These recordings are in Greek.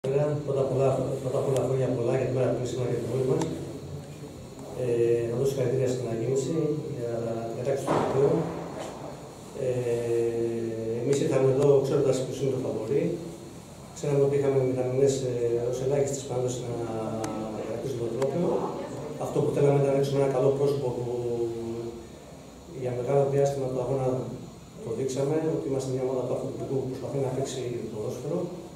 Πρώτα απ' όλα χρόνια πολλά για τη μέρα που είναι σήμερα για την πόλη μας. Να δώσω συγχαρητήρια στην ανακοίνωση για την κατάκτηση του τροπαίου. Εμείς ήρθαμε εδώ ξέροντας ποιος είναι το φαβορί. Ξέραμε ότι είχαμε μηδαμινές ως ελάχιστες παράδοσεις να κρατήσουμε το τρόπαιο. Αυτό που θέλαμε ήταν να ρίξουμε ένα καλό πρόσωπο που για μεγάλο διάστημα του αγώνα το δείξαμε, ότι είμαστε μια ομάδα του αθλητικού που προσπαθεί να παίξει ποδόσφαιρο.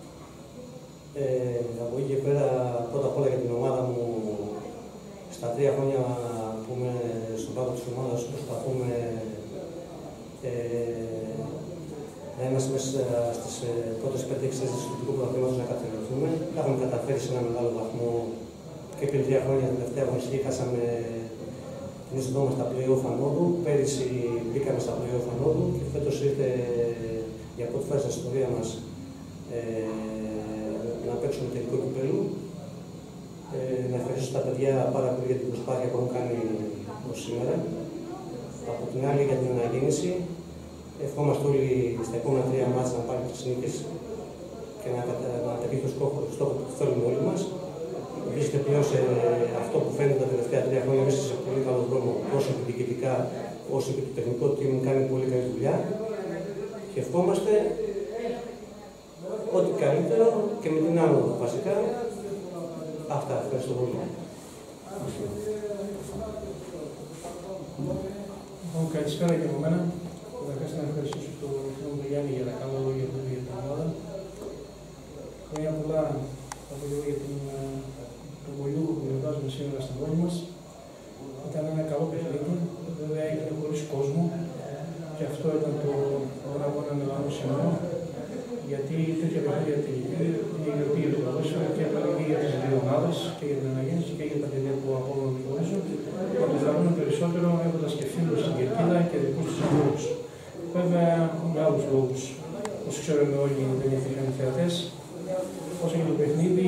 Από εκεί και πέρα, πρώτα απ' όλα για την ομάδα μου, στα 3 χρόνια που είμαι στον πάτο της ομάδας, προσπαθούμε να είμαστε μέσα στις πρώτες 5-6 θέσεις του τοπικού πρωταθλήματος να καθιερωθούμε. Τα έχουμε καταφέρει σε ένα μεγάλο βαθμό και πριν 3 χρόνια, την τελευταία αγωνιστική, χάσαμε την είσοδό μας στα play-off ανόδου. Πέρυσι μπήκαμε στα play-off ανόδου και φέτος ήρθε για πρώτη φορά στην ιστορία μας να παίξουμε τελικό κυπέλλου. Να ευχαριστήσω τα παιδιά πάρα πολύ για την προσπάθεια που έχουν κάνει ως σήμερα. Από την άλλη για την αναγέννηση, ευχόμαστε όλοι στα επόμενα 3 μάτς να πάρουμε τις νίκες και να πετύχει το στόχο που θέλουμε όλοι μας. Βρίσκεται πλέον σε αυτό που φαίνεται τα τελευταία 3 χρόνια μέσα σε πολύ καλό δρόμο, τόσο διοικητικά όσο και το τεχνικό team κάνει πολύ καλή δουλειά. Και ευχόμαστε ό,τι καλύτερο και με την άνοδο βασικά. Αυτά, ευχαριστώ πολύ. Καλησπέρα και από μένα. Καταρχάς να ευχαριστήσω τον φίλο μου Γιάννη για τα καλά λόγια του για την ομάδα. Χρόνια πολλά από λίγο για τον Πολιούχο που γιορτάζουμε σήμερα στην πόλη μας. Ήταν ένα καλό παιχνίδι, βέβαια έγινε χωρίς κόσμο και αυτό ήταν το αγώνα με λαό σήμερα. Γιατί τέτοια παιχνίδια τελική είναι η γιορτή για το ποδόσφαιρο και επαγγελματική για τις δύο ομάδες, και για την αναγέννηση και για τα παιδιά που απόλυτα γνωρίζουν, να τους δραβούν περισσότερο έχοντας και φίλους στην κερκίδα και δικούς τους ανθρώπους. Βέβαια, με άλλους λόγους, όπως ξέρουμε όλοι, δεν υπήρχαν θεατές. Όσο και το παιχνίδι,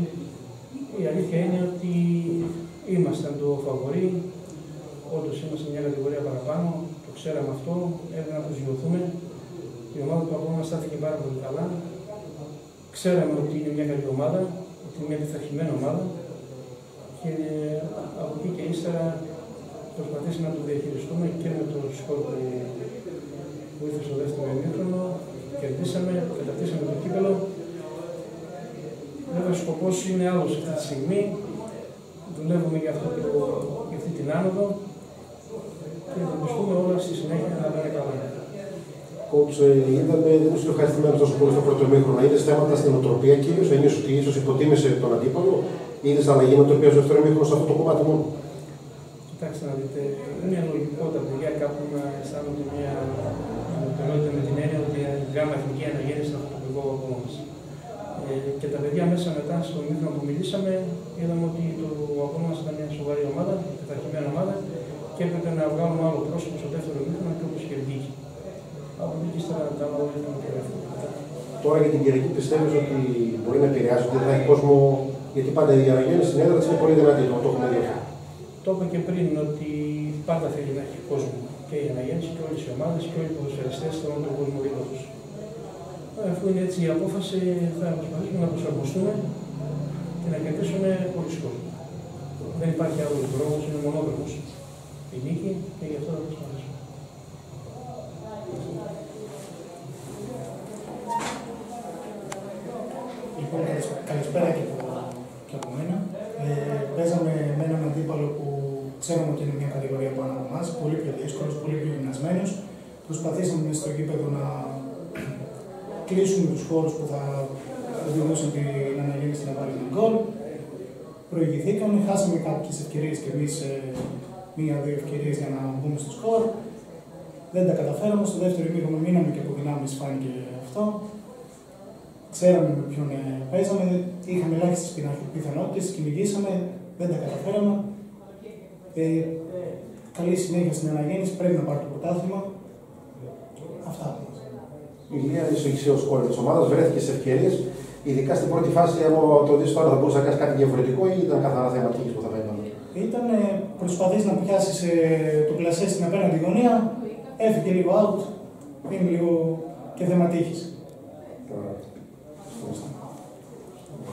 η αλήθεια είναι ότι ήμασταν το φαβορί. Όντως είμαστε μια κατηγορία παραπάνω, το ξέραμε αυτό, έπρεπε να προσγειωθούμε. Η ομάδα του αγώνα στάθηκε πάρα πολύ καλά. Ξέραμε ότι είναι μια καλή ομάδα, ότι είναι μια πειθαρχημένη ομάδα και από εκεί και ύστερα προσπαθήσαμε να το διαχειριστούμε και με το σκορ που ήρθε στο δεύτερο ημίχρονο. Κερδίσαμε, κατακτήσαμε το κύπελλο. Βέβαια, ο σκοπός είναι άλλος αυτή τη στιγμή. Δουλεύουμε για αυτή την άνοδο και θα πιστούμε όλα στη συνέχεια να πάνε καλά. Κόψ, δεν ήσουν ευχαριστημένος τόσο πολύ στο πρώτο ημίχρονο. Είδες θέματα στην οτροπία κυρίως, ένιωσες ότι ίσως υποτίμησε τον αντίπαλο, είδες αλλαγή νοοτροπία στο δεύτερο ημίχρονο σε αυτό το κομμάτι μόνο. Κοιτάξτε να δείτε, είναι λογικό τα παιδιά κάπου να αισθάνονται μια ανωτερότητα με την έννοια ότι η γάμα εθνική αναγέννηση είναι αυτό το τοπικό αγώνα μας. Και τα παιδιά μέσα μετά στο ημίχρονο που μιλήσαμε, είδαμε ότι το αγώνα μας ήταν μια σοβαρή ομάδα, μια πειθαρχημένη ομάδα και έπρεπε να βγάλουμε άλλο πρόσωπο στο δεύτερο ημίχρονο και όπως κερδίσει. Από εκεί και ύστερα τα άλλα όλα ήταν πιο εύκολα. Τώρα για την Κυριακή πιστεύεις ότι μπορεί να επηρεάσει, ότι δεν θα έχει κόσμο, γιατί πάντα η αναγέννηση στην έδρα της είναι πολύ δυνατή, το έχουμε δει αυτό. Το είπα και πριν ότι πάντα θέλει να έχει κόσμο και η αναγέννηση και όλες οι ομάδες και όλοι οι ποδοσφαιριστές θέλουν τον κόσμο δίπλα τους. Αφού είναι έτσι η απόφαση, θα προσπαθήσουμε να προσαρμοστούμε και να κερδίσουμε χωρίς κόσμο. Δεν υπάρχει άλλο δρόμος, είναι μονόδρομος η νίκη και γι' αυτό θα προσπαθήσουμε. Λοιπόν, καλησπέρα και από μένα. Παίζαμε με έναν αντίπαλο που ξέρουμε ότι είναι μια κατηγορία πάνω από εμάς, πολύ πιο δύσκολος, πολύ πιο γυμνασμένος. Προσπαθήσαμε στο γήπεδο να κλείσουμε τους χώρους που θα οδηγούσαν την αναγέννηση να βάλει ένα γκολ. Προηγηθήκαμε, χάσαμε κάποιες ευκαιρίες και εμείς, μία-δύο ευκαιρίες για να μπούμε στο σκορ. Δεν τα καταφέραμε. Στο δεύτερο ημίχρονο μείναμε και από δυνάμεις, φάνηκε αυτό. Ξέραμε με ποιον παίζαμε, είχαμε ελάχιστες πιθανότητες, κυνηγήσαμε, δεν τα καταφέραμε. Καλή συνέχεια στην αναγέννηση, πρέπει να πάρει το πρωτάθλημα. Αυτά. Η Ηλία είσαι ο σκόρερ της ομάδας, βρέθηκε σε ευκαιρίες, ειδικά στην πρώτη φάση, αν το δεις τώρα θα μπορούσε να κάνει κάτι διαφορετικό ή ήταν καθαρά θέμα τύχης που θα έκανε. Ήταν προσπαθείς να πιάσεις το πλασέ στην απέναντι γωνία, έφυγε λίγο out, είναι λίγο και θέμα τύχης.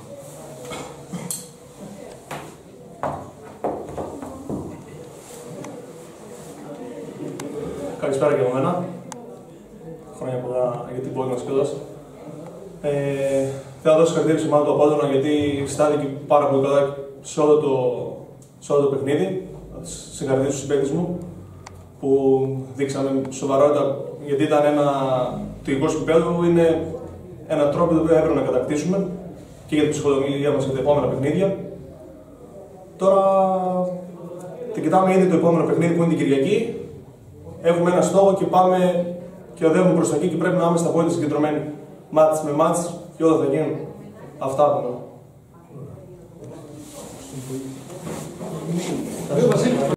Καλησπέρα και από μένα. Χρόνια πολλά για την πόλη μας κιόλας. Θέλω να δώσω συγχαρητήρια σε μάλλον το Απόλλωνα γιατί στάθηκε πάρα πολύ καλά σε όλο το παιχνίδι. Συγχαρητήρια στους συμπαίκτες μου που δείξαμε σοβαρότητα, γιατί ήταν το υλικό του κυπέλλου είναι ένα τρόπο που έπρεπε να κατακτήσουμε και για την ψυχολογία μας για τα επόμενα παιχνίδια. Τώρα την κοιτάμε ήδη το επόμενο παιχνίδι που είναι την Κυριακή. Έχουμε ένα στόχο και πάμε και οδεύουμε προς τα εκεί και πρέπει να είμαστε απόλυτα συγκεντρωμένοι. Μάτς με μάτς και όλα θα γίνουν. Αυτά από μένα.